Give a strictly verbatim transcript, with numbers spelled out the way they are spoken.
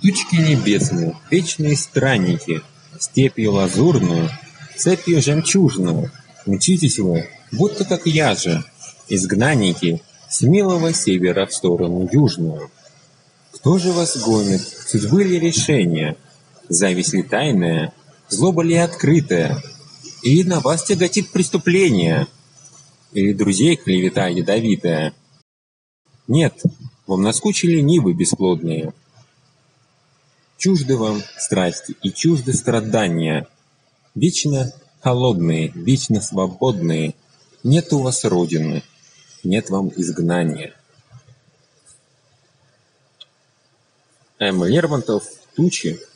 Тучки небесные, вечные странники, степью лазурную, цепью жемчужную, мчитесь вы, будто как я же, изгнанники, с милого севера в сторону южную. Кто же вас гонит, судьбы ли решения, зависть ли тайная, злоба ли открытая, или на вас тяготит преступление, или друзей клевета ядовитая? Нет, вам наскучили нивы бесплодные. Чужды вам страсти и чужды страдания, вечно холодные, вечно свободные, нет у вас родины, нет вам изгнания. М. Лермонтов «Тучи».